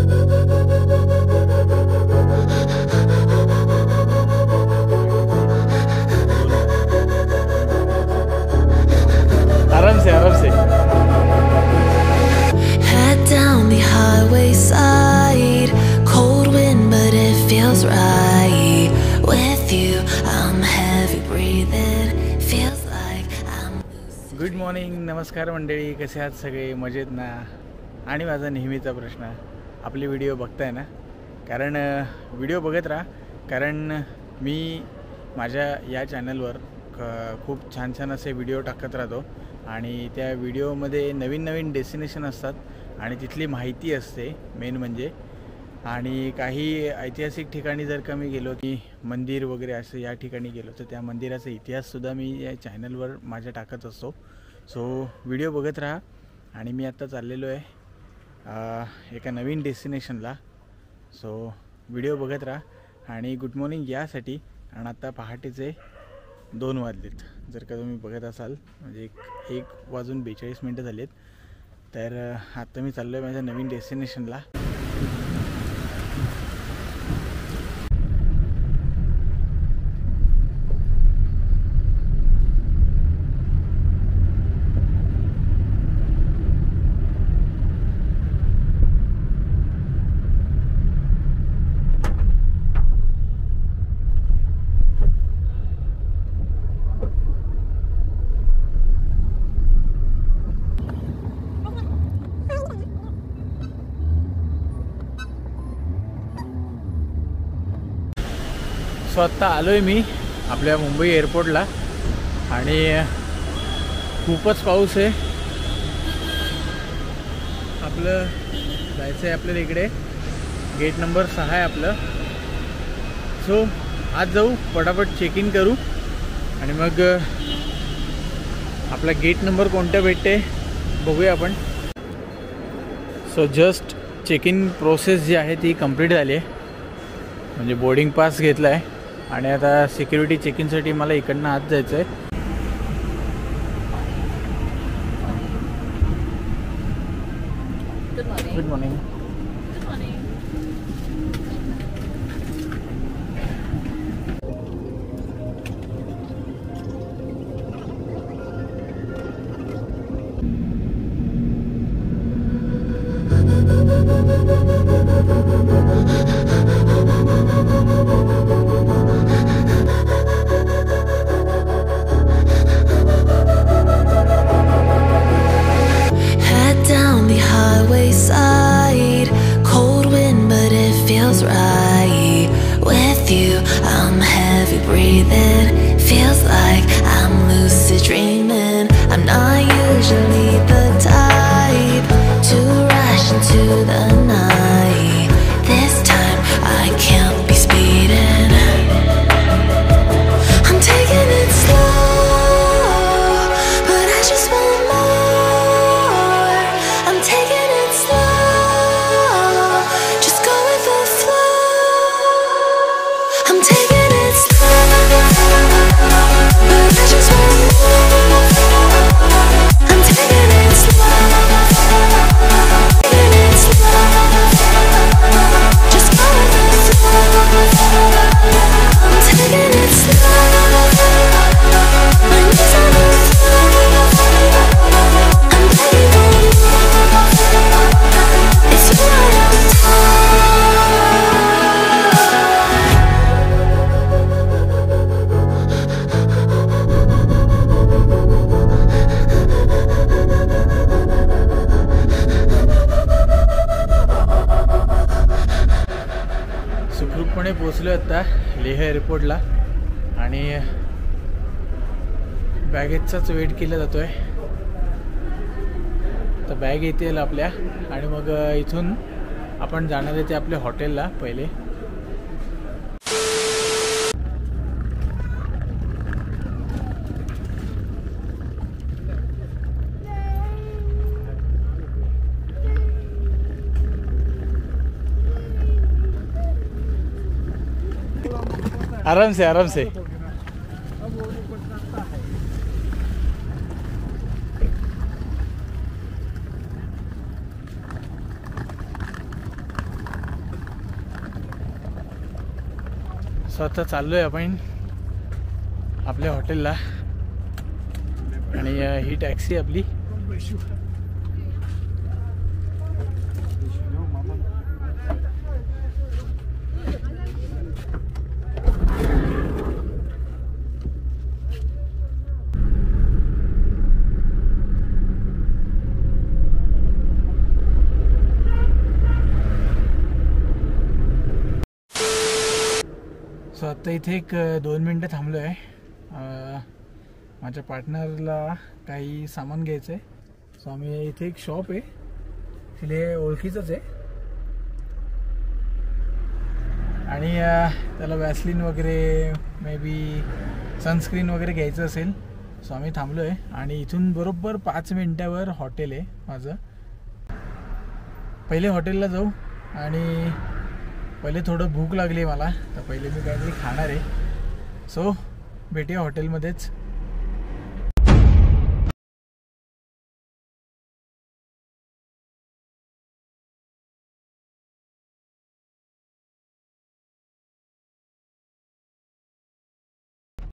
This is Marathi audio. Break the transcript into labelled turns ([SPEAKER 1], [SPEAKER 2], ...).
[SPEAKER 1] आराम से आराम से।
[SPEAKER 2] Head down the highway side, cold wind but it feels right. With you I'm heavy breathing, feels like I'm losing.
[SPEAKER 1] Good morning, नमस्कार मंडळी, कसे आहात सगळे? मजेत ना? आणि माझा नेहमीचा प्रश्न, आपले व्हिडिओ बघताय ना? कारण व्हिडिओ बघत राहा, कारण मी माझ्या या चॅनलवर खूप छान छान असे व्हिडिओ टाकत राहतो आणि त्या व्हिडिओमध्ये नवीन नवीन डेस्टिनेशन असतात आणि तिथली माहिती असते मेन म्हणजे. आणि काही ऐतिहासिक ठिकाणी जर का मी गेलो की मंदिर वगैरे असं या ठिकाणी गेलो तर त्या मंदिराचा इतिहाससुद्धा मी या चॅनलवर माझ्या टाकत असतो. सो व्हिडिओ बघत राहा. आणि मी आत्ता चाललेलो आहे एका नवीन डेस्टिनेशनला. सो व्हिडिओ बघत राहा. आणि गुड मॉर्निंग यासाठी, आणि आता पहाटेचे 2 वाजलेत जर का तुम्ही बघत असाल, म्हणजे 1:42 झालेत. तर आत्ता मी चाललो आहे माझ्या नवीन डेस्टिनेशनला. सो आत्ता आलो आहे मी आपल्या मुंबई एअरपोर्टला आणि खूपच पाऊस आहे. आपलं जायचं आहे आपल्याला इकडे, गेट नंबर 6 आहे आपलं. सो आज जाऊ, पटापट चेक इन करू आणि मग आपला गेट नंबर कोणत्या भेटते बघूया आपण. So just check in process जी आहे ती कंप्लीट झाली आहे, म्हणजे बोर्डिंग पास घेतला आहे आणि आता सिक्युरिटी चेक इनसाठी मला इकडनं आत जायचं आहे. Good morning.
[SPEAKER 2] Head down the highway side, cold wind but it feels right. With you I'm heavy breathing, feels like I'm lucid dreaming. I'm not usually the type to rush into the night. This time I can't be speeding, I'm taking it slow, but I just want more. I'm taking it slow, just go with the flow. I'm taking it slow, but I just want more. I'm taking it slow, taking it slow, just go with the flow. I'm taking it slow, my knees on the floor. I'm begging for more. It's you I am.
[SPEAKER 1] सुखरूपपणे पोचलो आता लेह एअरपोर्टला आणि बॅगेजचाच वेट केला जातो आहे. तर बॅग येतील आपल्या आणि मग इथून आपण जाणार आहे ते आपल्या हॉटेलला पहिले. आराम से आराम से. सो आता चाललो आहे आपण आपल्या हॉटेलला आणि ही टॅक्सी आपली. सो आत्ता इथे एक 2 मिनटं थांबलो आहे. माझ्या पार्टनरला काही सामान घ्यायचं आहे. सो आम्ही इथे एक शॉप आहे तिथे ओळखीचंच आहे आणि त्याला वॅसलीन वगैरे मे बी सनस्क्रीन वगैरे घ्यायचं असेल. सो आम्ही थांबलो आहे आणि इथून बरोबर 5 मिनटावर हॉटेल आहे माझं. पहिले हॉटेलला जाऊ आणि पहिले थोडं भूक लागली आहे मला तर पहिले मी काहीतरी खाणार आहे. सो भेटूया हॉटेलमध्येच.